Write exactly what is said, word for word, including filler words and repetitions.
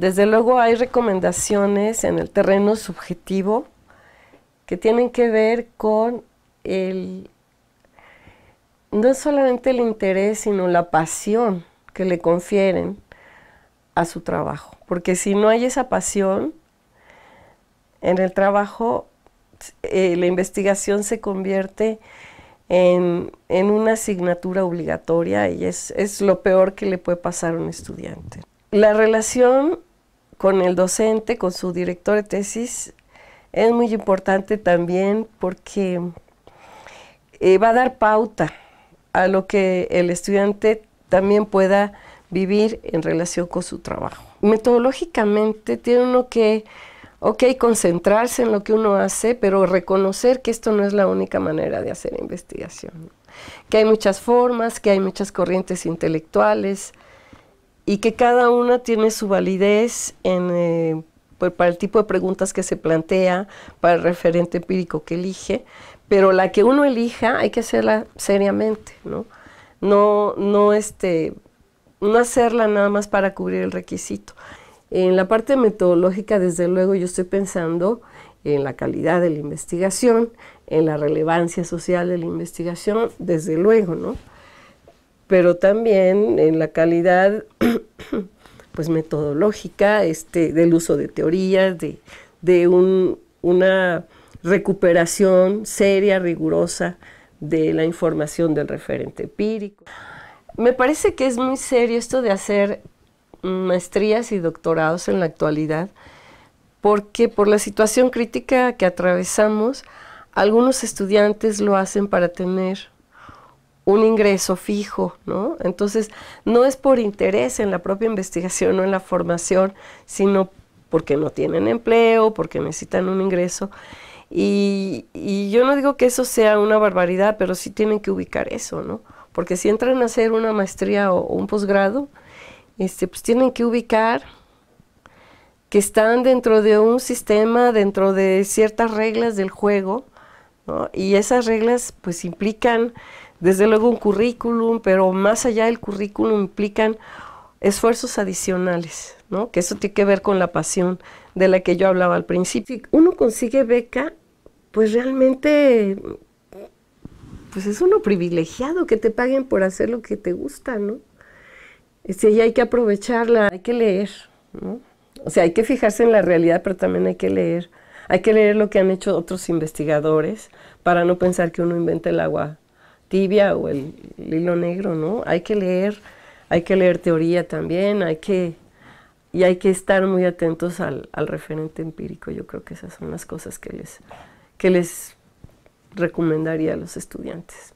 Desde luego hay recomendaciones en el terreno subjetivo que tienen que ver con el, no solamente el interés, sino la pasión que le confieren a su trabajo. Porque si no hay esa pasión en el trabajo, eh, la investigación se convierte en, en una asignatura obligatoria y es, es lo peor que le puede pasar a un estudiante. La relación con el docente, con su director de tesis, es muy importante también porque eh, va a dar pauta a lo que el estudiante también pueda vivir en relación con su trabajo. Metodológicamente tiene uno que, ok, concentrarse en lo que uno hace, pero reconocer que esto no es la única manera de hacer investigación, que hay muchas formas, que hay muchas corrientes intelectuales y que cada una tiene su validez en, eh, para el tipo de preguntas que se plantea, para el referente empírico que elige, pero la que uno elija hay que hacerla seriamente, ¿no? No, no, este, no hacerla nada más para cubrir el requisito. En la parte metodológica, desde luego, yo estoy pensando en la calidad de la investigación, en la relevancia social de la investigación, desde luego, ¿no? Pero también en la calidad pues metodológica, este, del uso de teorías, de, de un, una recuperación seria, rigurosa de la información del referente empírico. Me parece que es muy serio esto de hacer maestrías y doctorados en la actualidad, porque por la situación crítica que atravesamos, algunos estudiantes lo hacen para tener un ingreso fijo, ¿no? Entonces, no es por interés en la propia investigación o en la formación, sino porque no tienen empleo, porque necesitan un ingreso. Y, y yo no digo que eso sea una barbaridad, pero sí tienen que ubicar eso, ¿no? Porque si entran a hacer una maestría o, o un posgrado, este, pues tienen que ubicar que están dentro de un sistema, dentro de ciertas reglas del juego, ¿no? Y esas reglas pues implican desde luego un currículum, pero más allá del currículum implican esfuerzos adicionales, ¿no? Que eso tiene que ver con la pasión de la que yo hablaba al principio. Si uno consigue beca, pues realmente pues es uno privilegiado que te paguen por hacer lo que te gusta, ¿no? Este, y hay que aprovecharla, hay que leer, ¿no? O sea, hay que fijarse en la realidad, pero también hay que leer. Hay que leer lo que han hecho otros investigadores para no pensar que uno inventa el agua tibia o el, el hilo negro, ¿no? Hay que leer, hay que leer teoría también, hay que, y hay que estar muy atentos al, al referente empírico. Yo creo que esas son las cosas que les, que les recomendaría a los estudiantes.